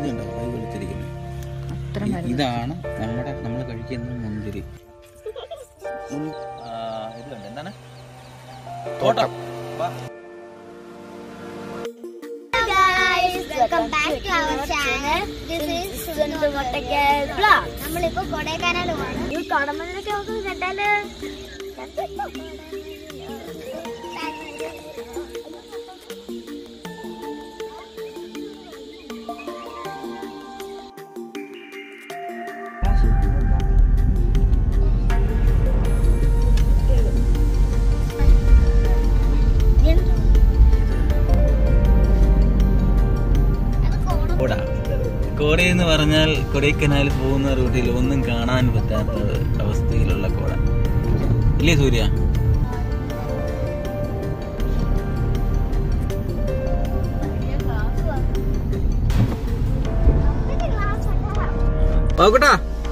ഇതുണ്ടോ കൈ വെളുത്തിരിക്കുന്നത്. ഇതാണ് നമ്മൾ കഴിക്കുന്ന മുന്തിരി. ഇതുണ്ട് എന്താണ് തോട്ടം. Welcome back to our channel. This is Kodaikanal vlog. നമ്മളിപ്പോ കൊടൈക്കനാൽ പോവാണ്. ഈ കടമലൊക്കെ നമുക്ക് കണ്ടാല് കോട എന്ന് പറഞ്ഞാൽ കൊടൈക്കനാൽ പോകുന്ന റൂട്ടിൽ ഒന്നും കാണാൻ പറ്റാത്ത അവസ്ഥയിലുള്ള കോട ഇല്ലേ സൂര്യ? നോക്കട്ടാ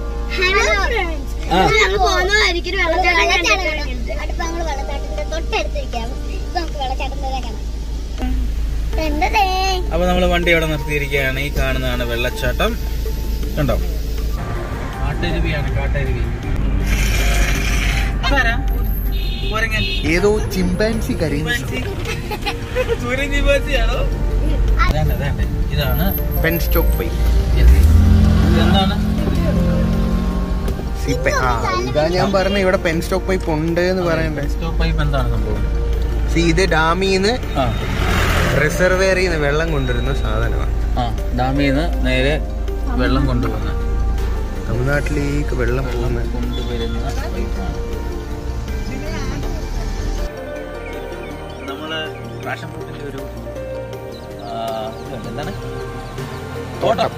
അപ്പൊ നമ്മള് വണ്ടി അവിടെ നിർത്തിയിരിക്കുകയാണ്. ഈ കാണുന്നതാണ് വെള്ളച്ചാട്ടം. കണ്ടോ, കാട്ടരുവിയാണ്. കാട്ടരുവി ഏതോ ചിമ്പാൻസി ചിമ്പാൻസിയാണോ? ഇതാണ് പെൻ സ്റ്റോക്ക് പൈപ്പ്. എന്താണ് ഇതാ ഞാൻ പറഞ്ഞ ഇവിടെ പെൻ സ്റ്റോക്ക് പൈപ്പ് ഉണ്ട് എന്ന് പറയണ്ടേ. സ്റ്റോക്ക് പൈപ്പ് എന്താണ് സംഭവം? ഇത് ഡാമിന്ന് റിസർവേറിന്ന് വെള്ളം കൊണ്ടുവരുന്ന സാധനമാണ്. ഡാമിന്ന് നേരെ വെള്ളം കൊണ്ടുപോകുന്ന, തമിഴ്നാട്ടിലേക്ക് വെള്ളം കൊണ്ടുവരുന്ന പൈപ്പാണ്. നമ്മള് പാഷൻ ഫ്രൂട്ടിന്റെ ഒരു എന്താണ് തോട്ടം.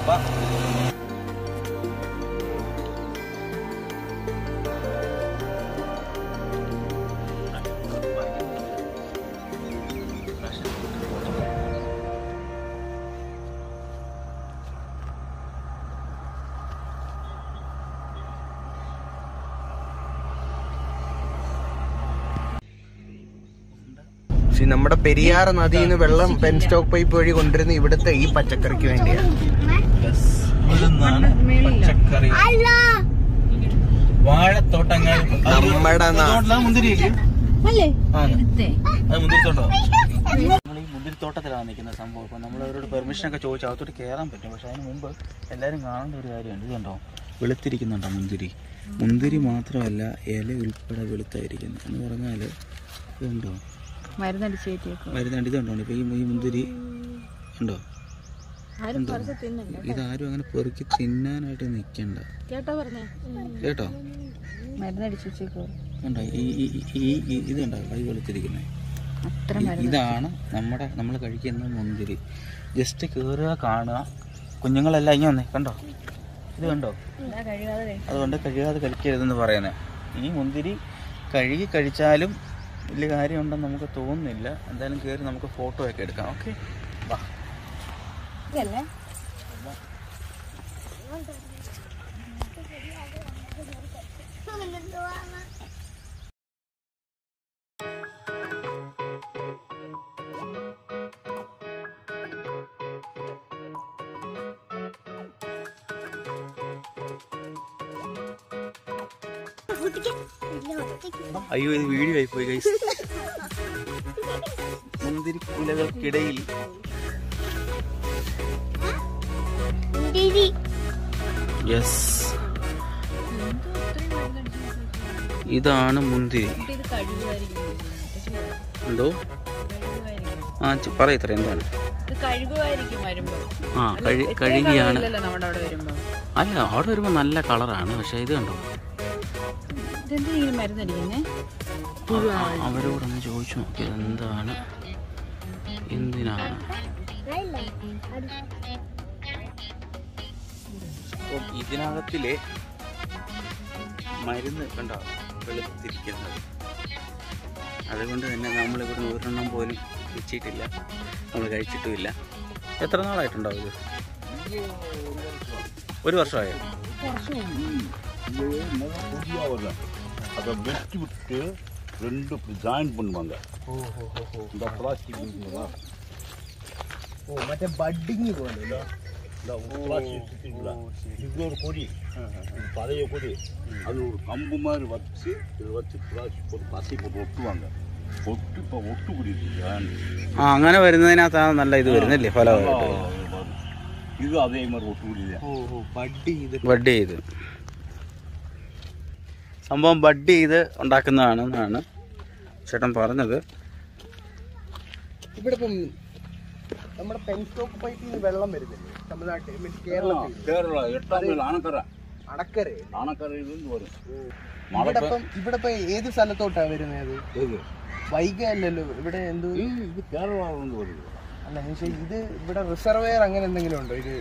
നമ്മുടെ പെരിയാർ നദിയിൽ നിന്ന് വെള്ളം പെൻ സ്റ്റോക്ക് പൈപ്പ് വഴി കൊണ്ടുവരുന്ന ഇവിടുത്തെ ഈ പച്ചക്കറിക്ക് വേണ്ടിയാണ്. പച്ചക്കറി, വാഴത്തോട്ടങ്ങൾ. നമ്മുടെ മുന്തിരിത്തോട്ടോ. നമ്മൾ ഈ മുന്തിരിത്തോട്ടത്തിലാണ് നിൽക്കുന്ന സംഭവം. അപ്പൊ നമ്മൾ അവരോട് പെർമിഷൻ ഒക്കെ ചോദിച്ചാൽ അകത്തോട്ട് കയറാൻ പറ്റും. പക്ഷെ അതിന് മുമ്പ് എല്ലാവരും കാണേണ്ട ഒരു കാര്യമുണ്ട്. ഇതുണ്ടോ വെളുത്തിരിക്കുന്നുണ്ടോ മുന്തിരി? മുന്തിരി മാത്രമല്ല, ഇല ഉൾപ്പെടെ വെളുത്തായിരിക്കുന്നു. എന്ന് പറഞ്ഞാൽ ഇതുണ്ടോ മരുന്നടി. ഇതുണ്ടോ ഇപ്പൊ ഈ മുന്തിരി ഉണ്ടോ? ഇതാരും അങ്ങനെ പെറുക്കി തിന്നാനായിട്ട് നിക്കണ്ട കേട്ടോ. ഉണ്ടോ ഇതുണ്ടോ കൈ വെളുത്തിരിക്കുന്നത്. ഇതാണ് നമ്മൾ കഴിക്കുന്ന മുന്തിരി. ജസ്റ്റ് കയറുക, കാണുക. കുഞ്ഞുങ്ങളെല്ലാം ഇങ്ങനെ വന്നേ കണ്ടോ, ഇത് കണ്ടോ? അതുകൊണ്ട് കഴുകാതെ കഴിക്കരുതെന്ന് പറയുന്നത്. ഈ മുന്തിരി കഴുകി കഴിച്ചാലും വലിയ കാര്യമുണ്ടെന്ന് നമുക്ക് തോന്നുന്നില്ല. എന്തായാലും കയറി നമുക്ക് ഫോട്ടോ ഒക്കെ എടുക്കാം. ഓക്കെ, വാ. അയ്യോ, ഇത് വീഡിയോ ആയിപ്പോയി ഗൈസ്. മുന്തിരിക്കുലകൾക്കിടയിൽ യെസ്, ഇതാണ് മുന്തിരി. എന്തോ പറയത്ര എന്താണ്? കഴുകിയാണ്. അല്ല, അവിടെ വരുമ്പോ നല്ല കളറാണ്. പക്ഷെ ഇത് കണ്ടോ, അവരോടൊന്ന് ചോദിച്ചു നോക്കിയത് എന്താണ്, എന്തിനാണ്. അപ്പം ഇതിനകത്തിലെ മരുന്ന് കണ്ടോ വെളുത്തിരിക്കുന്നത്. അതുകൊണ്ട് തന്നെ നമ്മളിവിടെ ഒരെണ്ണം പോലും വെച്ചിട്ടില്ല, നമ്മൾ കഴിച്ചിട്ടുമില്ല. എത്ര നാളായിട്ടുണ്ടാവും ഇത്? ഒരു വർഷമായോ? அதை வெட்டி விட்டு ரெண்டு இப்படி ஜாயின் பண்ணுவாங்க. இந்த பிளாஸ்டிக் മറ്റേ ബഡിങ് പോലെ ഇതൊരു കൊടി, പഴയ കൊടി, അത് ഒരു കമ്പ് മാതിരി വച്ച് ഇത് വച്ച് പ്ലാസ്റ്റിക് പത്തി ഒട്ടുവാങ്ക, ഒട്ടിപ്പോ ഒട്ടുകൂടിയിട്ടില്ല. അങ്ങനെ വരുന്നതിനകത്താണ് നല്ല ഇത് വരുന്നല്ലേ ഫലമായിട്ട്. ഇത് അതേമാതിരി ഒട്ടുകൂടിയില്ല. ബഡ് ചെയ്ത് സംഭവം ബഡ് ചെയ്ത് ഉണ്ടാക്കുന്നതാണെന്നാണ് ചേട്ടൻ പറഞ്ഞത്. ഇവിടെ ഇപ്പം നമ്മുടെ പെൻസ്റ്റോക്ക് പൈപ്പിൽ നിന്ന് വെള്ളം വരുന്നില്ലേ തമിഴ്നാട്ടിൽ, മീൻസ് കേരളത്തിൽ? കേരള 8 മൈൽ അണക്കര, അണക്കരയിൽ നിന്ന് വരും. ഇവിടെ ഇപ്പൊ ഏത് സ്ഥലത്തോട്ടാ വരുന്നത്? വൈഗ അല്ലല്ലോ ഇവിടെ, എന്തോ ഇത് കേരള വരും. അല്ല ഇത് ഇവിടെ റിസർവെയർ അങ്ങനെ എന്തെങ്കിലും ഉണ്ടോ? ഇത്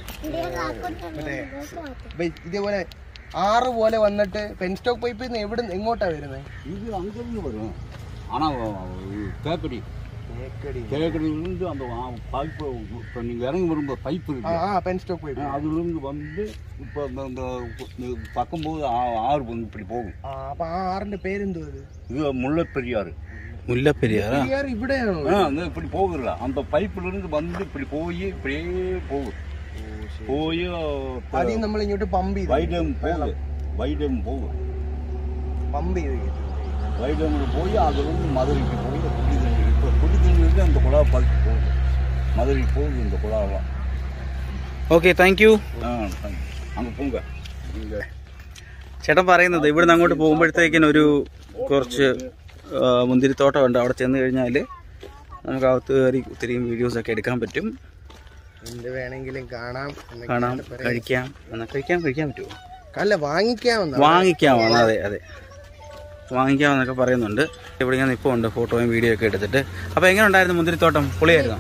മറ്റേ ഇതേപോലെ ആറ് പോലെ വന്നിട്ട് പെൻസ്റ്റോക്ക് പൈപ്പിൽ നിന്ന് എങ്ങോട്ടാ വരുന്നത്? ഇത് അങ്ങ് വരും. ആണോ കേക്കടി, കേക്കടിയിലിருந்து அந்த பைப்பு இப்போ நீங்கள் இறங்கி வரும்போது பைப்பு இருக்கு, பென்ஸ்டாக் பைப்பு, அதுலேருந்து வந்து இப்போ இந்த பக்கம்போது ஆறு வந்து இப்படி போகும். அப்போ ஆறுன்ற பேர் எந்த இது முல்லைப்பெரியாறு. മുല്ലപ്പെരിയാർ ഇവിടെയാണോ? இப்படி போகுதுல்ல, அந்த பைப்புலேருந்து வந்து இப்படி போய் இப்படியே போகும். போய் அது നമ്മൾ ഇങ്ങോട്ട് പമ്പ് ചെയ്ത് வைடம் போகுது, வைடம் போகும், പമ്പ് ചെയ്ത് வைடமில் போய் அதுலேருந்து மதுரைக்கு போய் இப்போ குடி தண்ணி அந்த குழா பழுத்து போகுது, மதுரைக்கு போகுது இந்த குழாவெல்லாம். Okay, thank you. அங்கே போங்க. ചേട്ടൻ പറയുന്നത് ഇവിടുന്ന് അങ്ങോട്ട് പോകുമ്പോഴത്തേക്കിനും ഒരു കുറച്ച് മുന്തിരിത്തോട്ടമുണ്ട്. അവിടെ ചെന്ന് കഴിഞ്ഞാൽ നമുക്ക് അകത്ത് കയറി ഒത്തിരിയും വീഡിയോസൊക്കെ എടുക്കാൻ പറ്റും. എന്ത് വേണമെങ്കിലും കാണാം, കഴിക്കാം പറ്റുമോ? അല്ല, വാങ്ങിക്കാമെന്നോ? അതെ വാങ്ങിക്കാമെന്നൊക്കെ പറയുന്നുണ്ട്. ഇവിടെ ഞാൻ ഇപ്പോൾ ഉണ്ട് ഫോട്ടോയും വീഡിയോ ഒക്കെ എടുത്തിട്ട്. അപ്പോൾ എങ്ങനെ ഉണ്ടായിരുന്നു മുന്തിരിത്തോട്ടം? പൊളിയായിരുന്നു.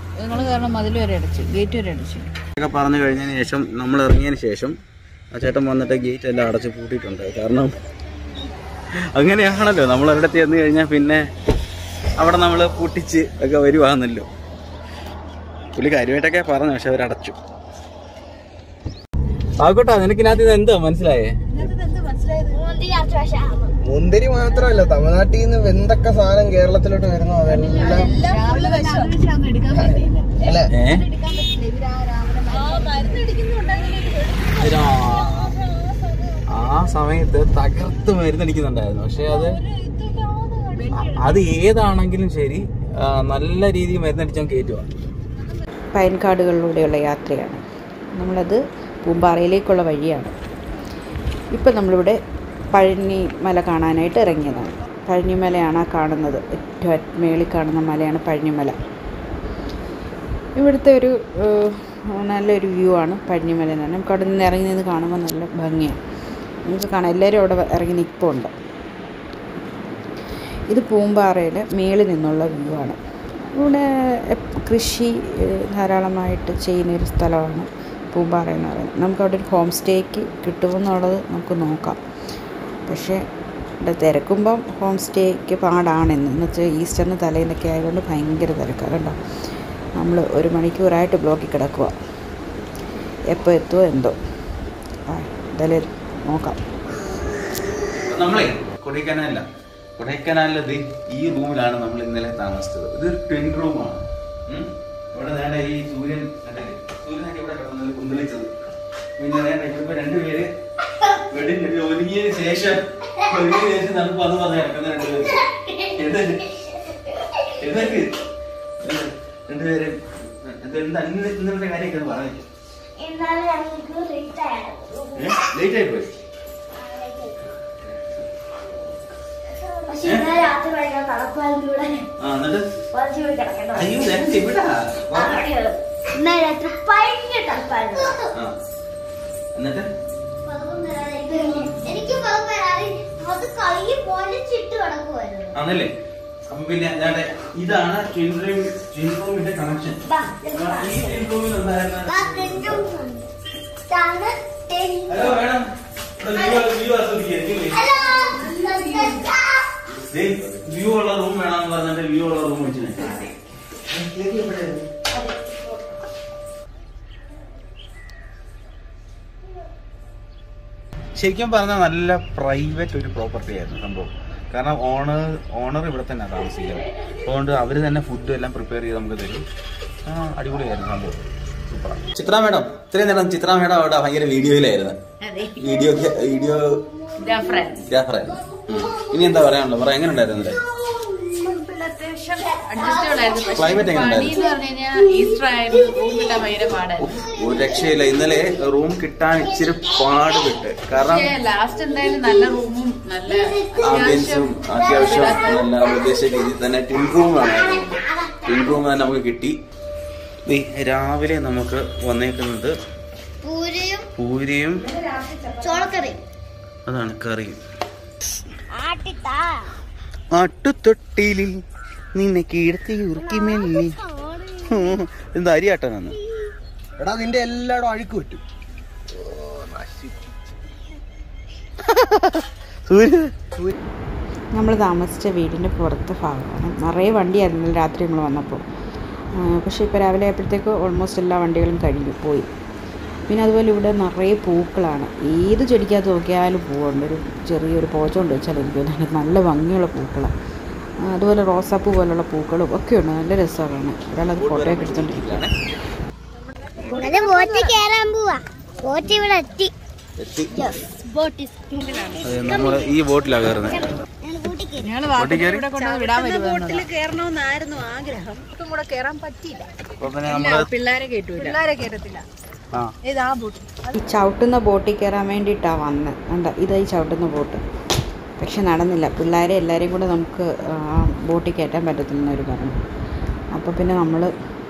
ഒക്കെ പറഞ്ഞു കഴിഞ്ഞതിന് ശേഷം നമ്മൾ ഇറങ്ങിയതിന് ശേഷം ആ ചേട്ടൻ വന്നിട്ട് ഗേറ്റ് എല്ലാം അടച്ച് പൂട്ടിയിട്ടുണ്ട്. കാരണം അങ്ങനെയാണല്ലോ, നമ്മൾ ഒരിടത്ത് ചെന്ന് കഴിഞ്ഞാൽ പിന്നെ അവിടെ നമ്മൾ പൂട്ടിച്ച് ഒക്കെ വരുവാന്നല്ലോ. പുള്ളി കാര്യമായിട്ടൊക്കെ പറഞ്ഞു, പക്ഷെ അവരടച്ചു. ആകോട്ടെ, നിനക്കിനകത്ത് ഇത് എന്താ മനസ്സിലായേ? മുന്തിരി മാത്രമല്ല, തമിഴ്നാട്ടിൽ നിന്ന് എന്തൊക്കെ സാധനം കേരളത്തിലോട്ട് വരുന്നു അതെല്ലാം ആ സമയത്ത് തകർത്ത് മരുന്നടിക്കുന്നുണ്ടായിരുന്നു. പക്ഷെ അത് ഏതാണെങ്കിലും ശരി നല്ല രീതിയിൽ മരുന്നടിച്ചാൽ കയറ്റുവാണ്. പൈൻകാടുകളിലൂടെയുള്ള യാത്രയാണ്. നമ്മളത് പൂമ്പാറയിലേക്കുള്ള വഴിയാണ്. ഇപ്പം നമ്മളിവിടെ പഴനിമല കാണാനായിട്ട് ഇറങ്ങിയതാണ്. പഴനിമലയാണ് ആ കാണുന്നത്. ഏറ്റവും മേളിൽ കാണുന്ന മലയാണ് പഴനിമല. ഇവിടുത്തെ ഒരു നല്ലൊരു വ്യൂ ആണ് പഴനിമല എന്ന് പറഞ്ഞാൽ. നമുക്ക് അവിടെ നിന്ന് ഇറങ്ങി നിന്ന് കാണുമ്പോൾ നല്ല ഭംഗിയാണ്. നമുക്ക് കാണാം, എല്ലാവരും അവിടെ ഇറങ്ങി നിൽപ്പുണ്ട്. ഇത് പൂമ്പാറയുടെ മേളിൽ നിന്നുള്ള വ്യൂ ആണ്. ഇവിടെ കൃഷി ധാരാളമായിട്ട് ചെയ്യുന്നൊരു സ്ഥലമാണ് പൂമ്പാറ എന്ന് പറയുന്നത്. നമുക്കവിടെ ഒരു ഹോം സ്റ്റേക്ക് കിട്ടുമെന്നുള്ളത് നമുക്ക് നോക്കാം. പക്ഷേ ഇവിടെ തിരക്കുമ്പം ഹോം സ്റ്റേക്ക് പാടാണെന്ന് വെച്ചാൽ ഈസ്റ്ററിന് തലേന്നൊക്കെ ആയതുകൊണ്ട് ഭയങ്കര തിരക്കാണ് കേട്ടോ. നമ്മൾ 1 മണിക്കൂറായിട്ട് ബ്ലോക്കിൽ കിടക്കുക. എപ്പോൾ എത്തുമോ എന്തോ. എന്തായാലും നോക്കാം. നമ്മളെ കൊടൈക്കനാലിൽ ഈ റൂമിലാണ് നമ്മൾ ഇന്നലെ താമസിച്ചത്. ഇതൊരു ട്വിൻ റൂമാണ്. ഇവിടെ നേരെ ഈ സൂര്യനൊക്കെ ഇവിടെ കിടന്നത് കുന്തിളിച്ചത്. പിന്നെ നേരെ ഇപ്പൊ 2 പേര് ഒരുങ്ങിയതിന് ശേഷം നമുക്ക് വന്ന് പറഞ്ഞ കിടക്കുന്ന 2 പേര് രണ്ടുപേര് ഇന്നത്തെ കാര്യമൊക്കെ പറഞ്ഞു. ലേറ്റ് ആയി പോയി. ആണല്ലേ? അപ്പൊ പിന്നെ ഇതാണ് ട്വിൻ റൂമിന്റെ കണക്ഷൻ. ഈ ട്വിൻ റൂമിൽ ഉണ്ടായിരുന്ന വ്യൂ ഉള്ള റൂം വേണമെന്ന് പറഞ്ഞിട്ട് വ്യൂ ഉള്ള റൂം വെച്ചിട്ടുണ്ട്. ശരിക്കും പറഞ്ഞാൽ നല്ല പ്രൈവറ്റ് ഒരു പ്രോപ്പർട്ടി ആയിരുന്നു സംഭവം. കാരണം ഓണർ ഇവിടെ തന്നെ താമസിക്കുന്നത്. അതുകൊണ്ട് അവർ തന്നെ ഫുഡ് എല്ലാം പ്രിപ്പയർ ചെയ്ത് നമുക്ക് തരും. അടിപൊളിയായിരുന്നു സംഭവം. ചിത്ര മേഡം ഇത്രയും നേരം ചിത്ര മേഡം അവിടെ ഭയങ്കര വീഡിയോയിലായിരുന്നു. വീഡിയോഗ്രാഫറായിരുന്നു. ഇനി എന്താ പറയാനുള്ളത്? പറ, എങ്ങനെ ഉണ്ടായിരുന്നില്ലേ? ക്ലൈമറ്റ് എങ്ങനെ ഉണ്ടായിരുന്നു? ഒരു രക്ഷയില്ല. ഇന്നലെ റൂം കിട്ടാൻ ഇച്ചിരി പാടുപെട്ട്. കാരണം ആംബിയൻസും അത്യാവശ്യം നല്ല ഉദ്ദേശിച്ച രീതിയിൽ തന്നെ ടിൻ റൂം തന്നെ നമുക്ക് കിട്ടി. രാവിലെ നമുക്ക് വന്നേക്കുന്നത് പൂരിയും അതാണ് കറിയും. ആട്ടുതൊട്ടിലിൽ നിന്നെ കീഴ്ത്തി ഉറുക്കി മെല്ലി. എന്താ അരിയാട്ടാണ്? എടാ നിന്റെ എല്ലായിടും അഴുക്ക് പറ്റും. നമ്മൾ താമസിച്ച വീടിൻ്റെ പുറത്തെ ഭാഗമാണ്. നിറയെ വണ്ടിയായിരുന്നു രാത്രി നമ്മൾ വന്നപ്പോൾ. പക്ഷേ ഇപ്പോൾ രാവിലെ ആയപ്പോഴത്തേക്ക് ഓൾമോസ്റ്റ് എല്ലാ വണ്ടികളും കഴിഞ്ഞു പോയി. പിന്നെ അതുപോലെ ഇവിടെ നിറയെ പൂക്കളാണ്. ഏത് ചെടിക്കകത്ത് നോക്കിയാലും പൂവുണ്ട്. ഒരു ചെറിയൊരു പോച്ചുകൊണ്ട് വെച്ചാൽ എനിക്ക് നല്ല ഭംഗിയുള്ള പൂക്കളാണ്. അതുപോലെ റോസാപ്പൂ പോലുള്ള പൂക്കളും ഒക്കെ ഉണ്ട്. നല്ല രസമാണ്. ഒരാളത് ഫോട്ടോയൊക്കെ എടുത്തോണ്ടിരിക്കുകയാണ്. നമ്മൾ ഈ ബോട്ടിലാണ് കയറുന്നത്. ബോട്ടിൽ കയറണമെന്നായിരുന്നു ആഗ്രഹം. ഒട്ടും കൂടെ കയറാൻ പറ്റിയില്ല. പിള്ളേരെ കയറ്റത്തില്ല. ഈ ചവിട്ടുന്ന ബോട്ടിൽ കയറാൻ വേണ്ടിയിട്ടാണ് വന്നത്. കണ്ട, ഇതാ ഈ ചവിട്ടുന്ന ബോട്ട്. പക്ഷെ നടന്നില്ല. പിള്ളേരെ എല്ലാവരെയും കൂടെ നമുക്ക് ബോട്ടിൽ കയറ്റാൻ പറ്റത്തില്ലെന്നൊരു പറഞ്ഞു. അപ്പോൾ പിന്നെ നമ്മൾ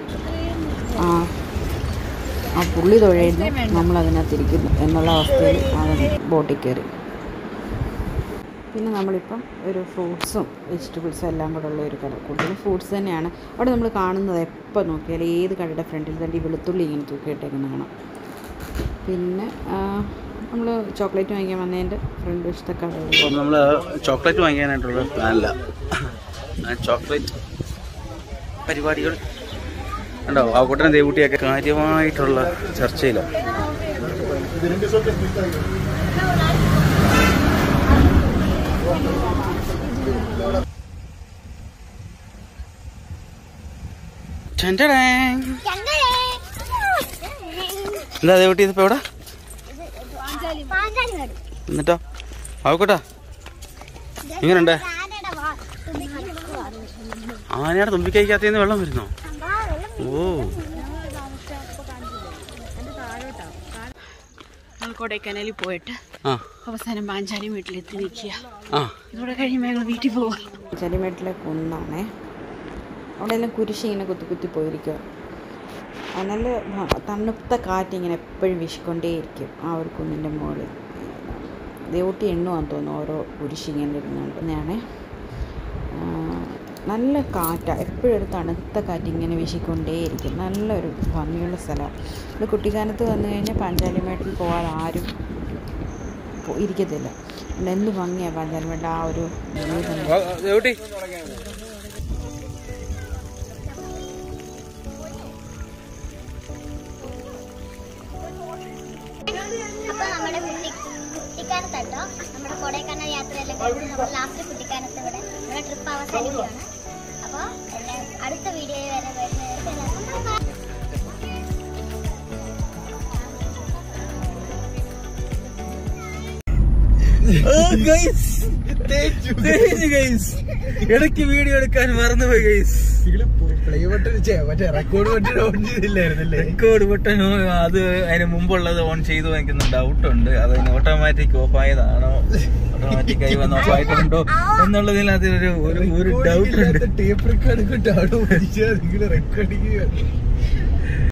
ആ പുള്ളി തുഴയുന്നു, നമ്മളതിനകത്തിരിക്കുന്നു എന്നുള്ള അവസ്ഥയിൽ ബോട്ടിൽ കയറി. പിന്നെ നമ്മളിപ്പം ഒരു ഫ്രൂട്ട്സും വെജിറ്റബിൾസും എല്ലാം കൂടെ ഉള്ള ഒരു കട. കൂടുതലും ഫ്രൂട്ട്സ് തന്നെയാണ് അവിടെ നമ്മൾ കാണുന്നത്. എപ്പോൾ നോക്കിയാലും ഏത് കടയുടെ ഫ്രണ്ടിൽ തന്നെ ഈ വെളുത്തുള്ളി ഇങ്ങനെ തൂക്കിയിട്ടേക്കുന്ന കാണാം. പിന്നെ നമ്മൾ ചോക്ലേറ്റ് വാങ്ങിക്കാൻ വന്നതിൻ്റെ ഫ്രണ്ട് വശത്തെ കട. നമ്മൾ ചോക്ലേറ്റ് വാങ്ങിക്കാനായിട്ടുള്ള പ്ലാനില്ല. ചോക്ലേറ്റ് പരിപാടികൾ ഉണ്ടോ? ആ കൂട്ടനെ ദേവൂട്ടിയൊക്കെ കാര്യമായിട്ടുള്ള ചർച്ചയിലാണ്. എന്താ ദേവൂട്ടി ഇതിപ്പോ എവിടെ? എന്നിട്ടോ ആവക്കൂട്ടാ എങ്ങനെയുണ്ട്? ആനയുടെ തുമ്പിക്കൈക്കകത്തേന്ന് വെള്ളം വരുന്നോ? ഓ, കൊടൈക്കനാലിൽ പോയിട്ട് അവസാനം പാഞ്ചാലി വീട്ടിലെത്തി നിൽക്കുക. ഇതോടെ കഴിയുമ്പോൾ ഞങ്ങൾ വീട്ടിൽ പോവാം. പാഞ്ചാലി വീട്ടിലെ കുന്നാണേ. അവിടെ എല്ലാം കുരിശ് ഇങ്ങനെ കുത്തി പോയിരിക്കുക. നല്ല തണുത്ത കാറ്റിങ്ങനെ എപ്പോഴും വീശിക്കൊണ്ടേയിരിക്കും ആ ഒരു കുന്നിൻ്റെ മുകളിൽ. ദേവൂട്ടി എണ്ണുവാന്ന് തോന്നുന്നു ഓരോ കുരിശിങ്ങനെ ഇരുന്നുണ്ട്. ഞാനേ നല്ല കാറ്റാണ്. എപ്പോഴും ഒരു തണുത്ത കാറ്റ് ഇങ്ങനെ വീശിക്കൊണ്ടേയിരിക്കും. നല്ലൊരു ഭംഗിയുള്ള സ്ഥലമാണ്. ഇത് കുട്ടിക്കാലത്ത് വന്നു കഴിഞ്ഞാൽ പാഞ്ചാലിമേട്ടിൽ പോകാൻ ആരും ഇരിക്കത്തില്ല. എന്ത് ഭംഗിയാണ് പാഞ്ചാലിമേട്ടിൽ ആ ഒരു ദേവൂട്ടി. അപ്പോൾ നമ്മുടെ കുട്ടിക്കാനത്തട്ടോ നമ്മുടെ കൊടൈക്കനാൽ യാത്രയെല്ലാം കഴിഞ്ഞ് നമ്മൾ ലാസ്റ്റ് കുട്ടിക്കാനത്ത് ഇവിടെ നമ്മുടെ ട്രിപ്പ് അവസാനിക്കുകയാണ്. അപ്പോൾ അടുത്ത വീഡിയോ വരെ വരുന്നത് ഇടയ്ക്ക് വീഡിയോ എടുക്കാൻ മറന്നുപോയി ഗൈസ്. റെക്കോർഡ് ബട്ടൺ അത് അതിന് മുമ്പുള്ളത് ഓൺ ചെയ്തു എനിക്കൊന്നും ഡൗട്ടുണ്ട്. അതിന് ഓട്ടോമാറ്റിക് ഓഫ് ആയതാണോ ഓട്ടോമാറ്റിക് ആയി വന്ന് ഓഫ് ആയിട്ടുണ്ടോ എന്നുള്ളതിൽ അതിലൊരു ഡൗട്ടുണ്ട്.